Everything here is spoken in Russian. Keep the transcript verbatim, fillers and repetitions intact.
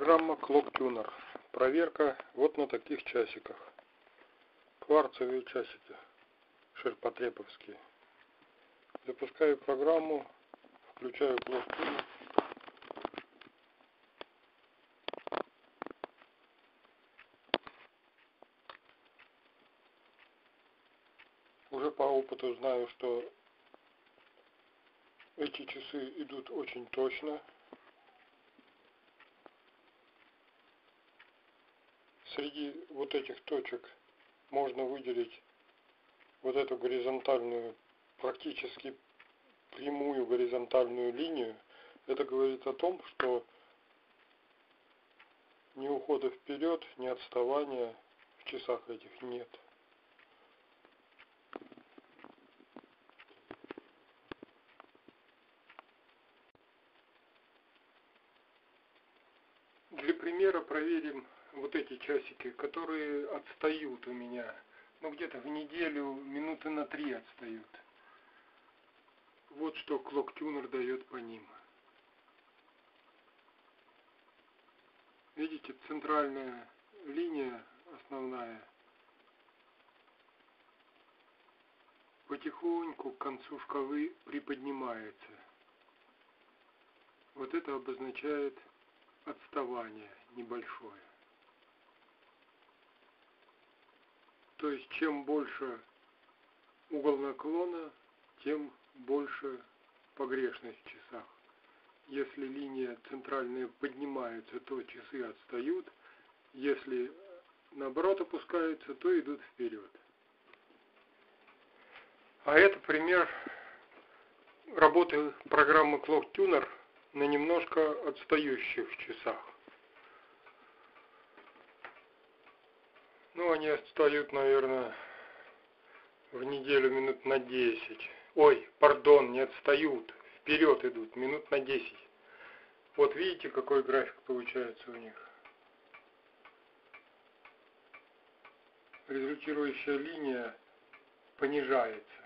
Программа ClockTuner. Проверка вот на таких часиках. Кварцевые часики ширпотреповские. Запускаю программу, включаю ClockTuner. Уже по опыту знаю, что эти часы идут очень точно. Среди вот этих точек можно выделить вот эту горизонтальную, практически прямую горизонтальную линию. Это говорит о том, что ни ухода вперед, ни отставания в часах этих нет. Для примера проверим вот эти часики, которые отстают у меня. Ну, где-то в неделю минуты на три отстают. Вот что ClockTuner дает по ним. Видите, центральная линия основная потихоньку к концу шкалы приподнимается. Вот это обозначает отставание небольшое. То есть чем больше угол наклона, тем больше погрешность в часах. Если линия центральная поднимается, то часы отстают. Если наоборот опускается, то идут вперед. А это пример работы программы ClockTuner на немножко отстающих часах. Ну, они отстают, наверное, в неделю минут на десять. Ой, пардон, не отстают, вперед идут, минут на десять. Вот видите, какой график получается у них. Результирующая линия понижается.